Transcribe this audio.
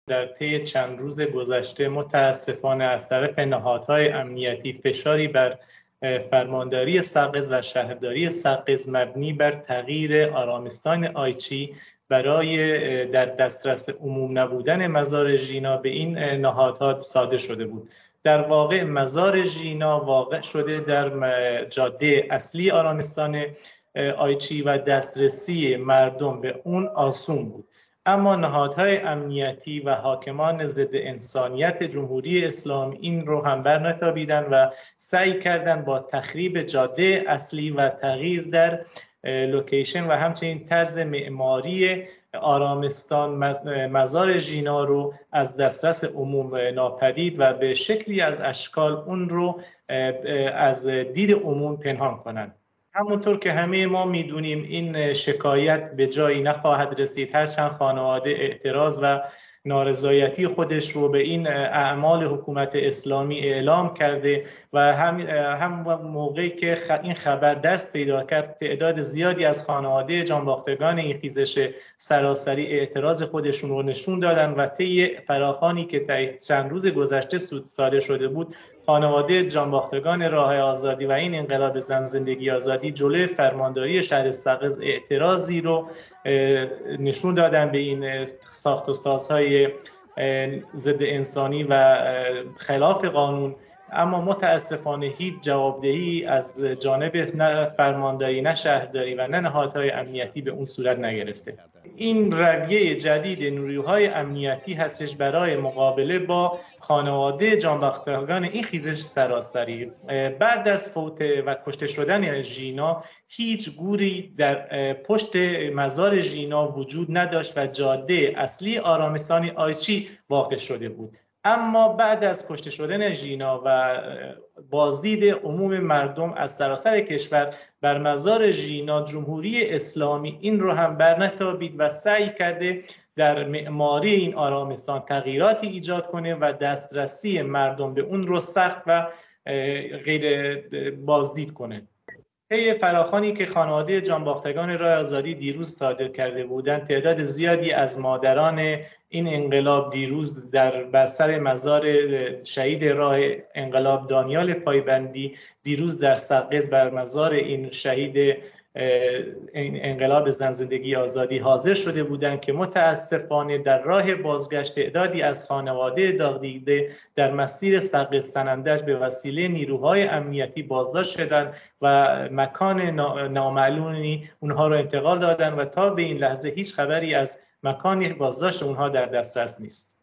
در طی چند روز گذشته متاسفانه از طرف نهادهای امنیتی فشاری بر فرمانداری سقز و شهرداری سقز مبنی بر تغییر آرامستان آیچی برای در دسترس عموم نبودن مزار ژینا به این نهادها صادر شده بود. در واقع مزار ژینا واقع شده در جاده اصلی آرامستان آیچی و دسترسی مردم به اون آسون بود. اما نهادهای امنیتی و حاکمان ضد انسانیت جمهوری اسلامی این رو هم برنتابیدن و سعی کردن با تخریب جاده اصلی و تغییر در لوکیشن و همچنین طرز معماری آرامستان مزار ژینا رو از دسترس عموم ناپدید و به شکلی از اشکال اون رو از دید عموم پنهان کنند. همونطور که همه ما میدونیم این شکایت به جایی نخواهد رسید، هرچند خانواده اعتراض و نارضایتی خودش رو به این اعمال حکومت اسلامی اعلام کرده و هم موقعی که این خبر دست پیدا کرد تعداد زیادی از خانواده جانباختگان این خیزش سراسری اعتراض خودشون رو نشون دادن و طی فراخوانی که چند روز گذشته صادر شده بود، خانواده جانباختگان راه آزادی و این انقلاب زن زندگی آزادی جلوی فرمانداری شهر سقز اعتراضی رو نشون دادن به این ساخت و سازهای ضد انسانی و خلاف قانون. اما متاسفانه هیچ جوابدهی از جانب نه فرمانداری، نه شهرداری و نه نهادهای امنیتی به اون صورت نگرفته. این رویه جدید نیروهای امنیتی هستش برای مقابله با خانواده جانباختگان این خیزش سراسری. بعد از فوت و کشته شدن ژینا هیچ گوری در پشت مزار ژینا وجود نداشت و جاده اصلی آرامستان آیچی واقع شده بود. اما بعد از کشته شدن ژینا و بازدید عموم مردم از سراسر کشور بر مزار ژینا، جمهوری اسلامی این رو هم برنتابید و سعی کرده در معماری این آرامستان تغییراتی ایجاد کنه و دسترسی مردم به اون رو سخت و غیر بازدید کنه. طی فراخوانی که خانواده جانباختگان راه آزادی دیروز صادر کرده بودند، تعداد زیادی از مادران این انقلاب دیروز در بستر مزار شهید راه انقلاب دانیال پایبندی دیروز در سقز بر مزار این شهید انقلاب زن زندگی آزادی حاضر شده بودند که متاسفانه در راه بازگشت تعدادی از خانواده داغ دیده در مسیر سقز سنندج به وسیله نیروهای امنیتی بازداشت شدند و مکان نامعلومی اونها رو انتقال دادن و تا به این لحظه هیچ خبری از مکان بازداشت اونها در دسترس نیست.